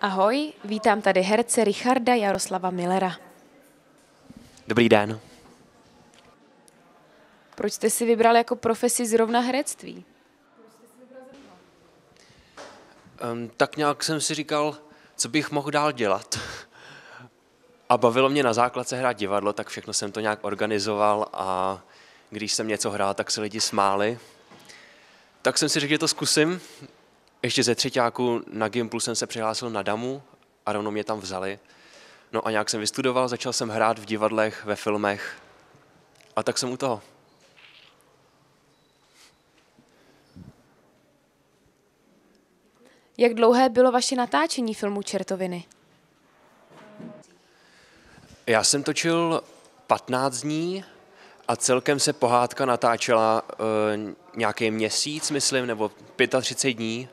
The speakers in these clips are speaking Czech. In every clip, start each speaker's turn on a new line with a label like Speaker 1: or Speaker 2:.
Speaker 1: Ahoj, vítám tady herce Richarda Jaroslava Millera.
Speaker 2: Dobrý den.
Speaker 1: Proč jste si vybral jako profesi zrovna herectví?
Speaker 2: Tak nějak jsem si říkal, co bych mohl dál dělat. A bavilo mě na základce hrát divadlo, tak všechno jsem to nějak organizoval a když jsem něco hrál, tak se lidi smáli. Tak jsem si řekl, že to zkusím. Ještě ze třeťáku na Gimplu jsem se přihlásil na Damu a rovnou mě tam vzali. No a nějak jsem vystudoval, začal jsem hrát v divadlech, ve filmech a tak jsem u toho.
Speaker 1: Jak dlouhé bylo vaše natáčení filmu Čertoviny?
Speaker 2: Já jsem točil 15 dní a celkem se pohádka natáčela nějaký měsíc, myslím, nebo 35 dní.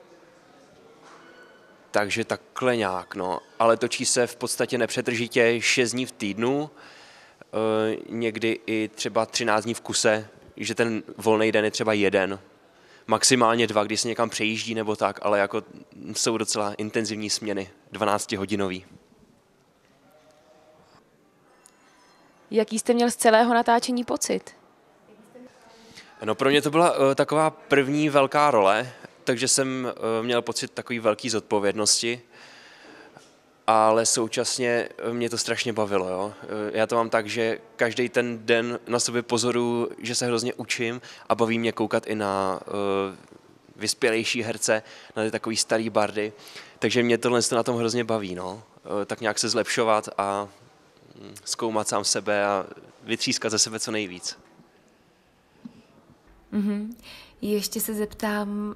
Speaker 2: Takže takhle nějak, no. Ale točí se v podstatě nepřetržitě 6 dní v týdnu, někdy i třeba 13 dní v kuse, že ten volný den je třeba jeden. Maximálně 2, když se někam přejíždí nebo tak, ale jako jsou docela intenzivní směny, 12hodinový.
Speaker 1: Jaký jste měl z celého natáčení pocit?
Speaker 2: No pro mě to byla taková první velká role, takže jsem měl pocit takové velké zodpovědnosti, ale současně mě to strašně bavilo. Jo? Já to mám tak, že každý ten den na sobě pozoruju, že se hrozně učím a baví mě koukat i na vyspělejší herce, na ty takový starý bardy, takže mě tohle na tom hrozně baví. No? Tak nějak se zlepšovat a zkoumat sám sebe a vytřískat ze sebe co nejvíc.
Speaker 1: Ještě se zeptám...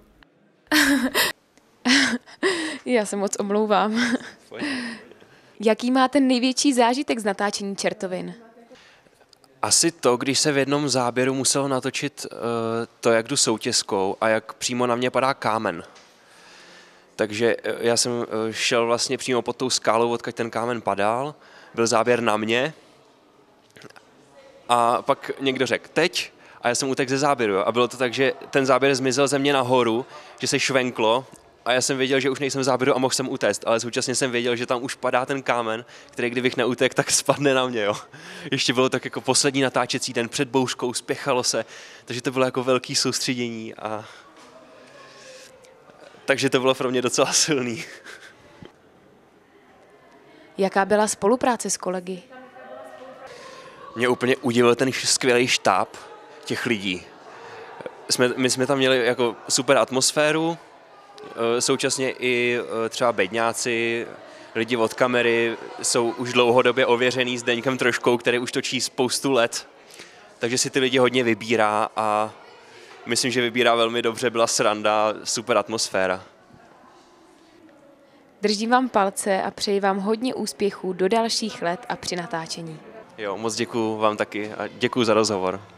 Speaker 1: Já se moc omlouvám. Jaký máte největší zážitek z natáčení Čertovin?
Speaker 2: Asi to, když se v jednom záběru muselo natočit to, jak jdu soutěskou a jak přímo na mě padá kámen. Takže já jsem šel vlastně přímo pod tou skálou, odkud ten kámen padal, byl záběr na mě a pak někdo řekl teď a já jsem utekl ze záběru. A bylo to tak, že ten záběr zmizel ze mě nahoru, že se švenklo a já jsem věděl, že už nejsem v záběru a mohl jsem utéct, ale současně jsem věděl, že tam už padá ten kámen, který kdybych neutekl, tak spadne na mě. Jo. Ještě bylo tak jako poslední natáčecí den před bouřkou, spěchalo se, takže to bylo jako velký soustředění a takže to bylo pro mě docela silný.
Speaker 1: Jaká byla spolupráce s kolegy?
Speaker 2: Mě úplně udivil ten skvělý štáb těch lidí. My jsme tam měli jako super atmosféru, současně i třeba bedňáci, lidi od kamery jsou už dlouhodobě ověřený s Deňkem Troškou, který už točí spoustu let, takže si ty lidi hodně vybírá a myslím, že vybírá velmi dobře, byla sranda, super atmosféra.
Speaker 1: Držím vám palce a přeji vám hodně úspěchů do dalších let a při natáčení.
Speaker 2: Jo, moc děkuju vám taky a děkuju za rozhovor.